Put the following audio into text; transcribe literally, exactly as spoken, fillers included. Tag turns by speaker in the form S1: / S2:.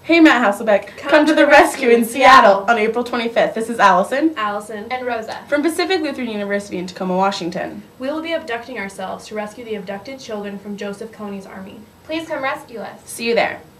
S1: Hey, Matt Hasselbeck, come, come to, to the, the rescue, rescue in Seattle, Seattle on April twenty-fifth. This is Allison,
S2: Allison,
S3: and Rosa
S1: from Pacific Lutheran University in Tacoma, Washington.
S2: We will be abducting ourselves to rescue the abducted children from Joseph Kony's army.
S3: Please come rescue us.
S1: See you there.